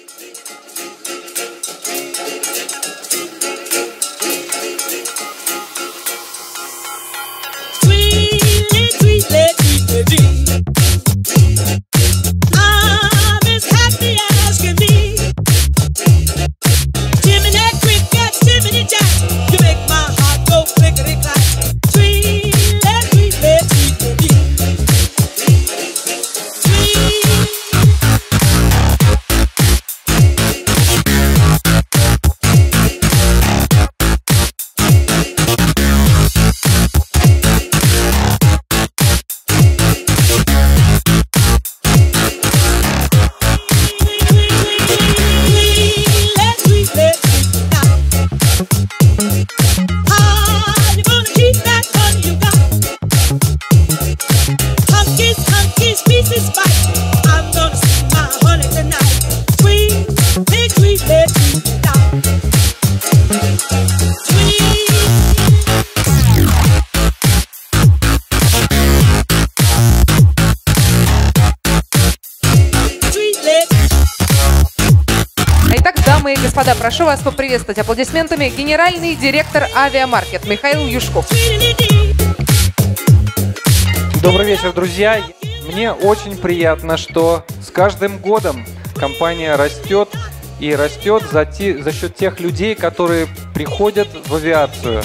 Дамы и господа, прошу вас поприветствовать аплодисментами генеральный директор Авиамаркет Михаил Юшков. Добрый вечер, друзья. Мне очень приятно, что с каждым годом компания растет и растет за счет тех людей, которые приходят в авиацию.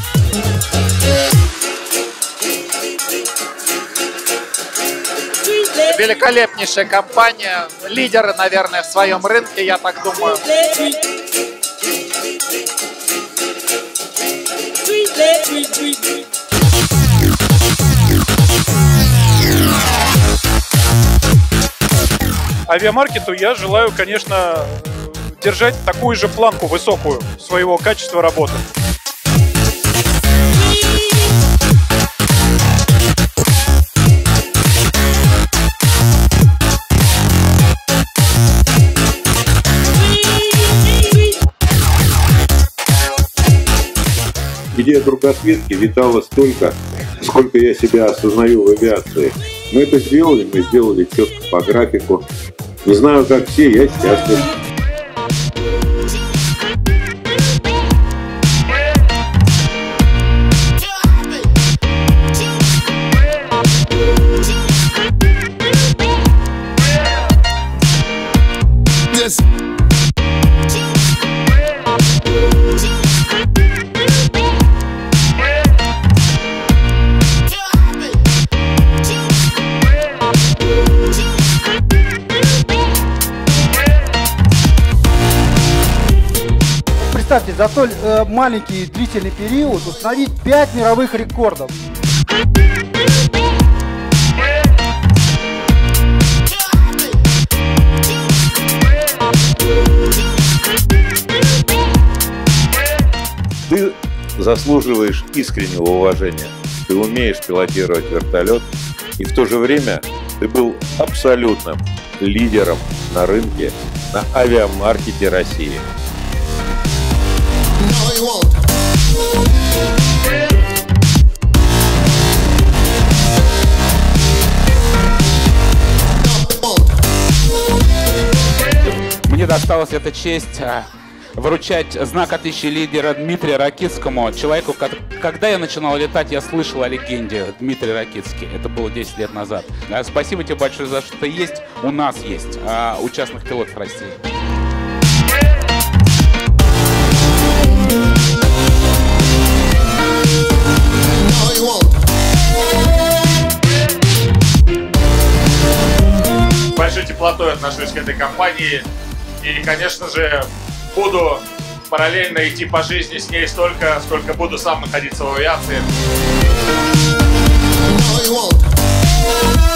Великолепнейшая компания, лидеры, наверное, в своем рынке, я так думаю. Авиамаркету я желаю, конечно, держать такую же планку высокую своего качества работы. Идея кругосветки витала столько, сколько я себя осознаю в авиации. Мы это сделали, четко по графику. Не знаю, как все, я счастлив. Представьте, за столь маленький длительный период установить 5 мировых рекордов. Ты заслуживаешь искреннего уважения. Ты умеешь пилотировать вертолет, и в то же время ты был абсолютным лидером на рынке, на авиамаркете России. Мне досталась эта честь вручать знак отличия лидера Дмитрию Ракитскому, человеку, когда я начинал летать, я слышал о легенде Дмитрий Ракитский. Это было 10 лет назад. Спасибо тебе большое за что ты есть, у нас есть, у частных пилотов России. С большой теплотой отношусь к этой компании и, конечно же, буду параллельно идти по жизни с ней столько, сколько буду сам находиться в авиации.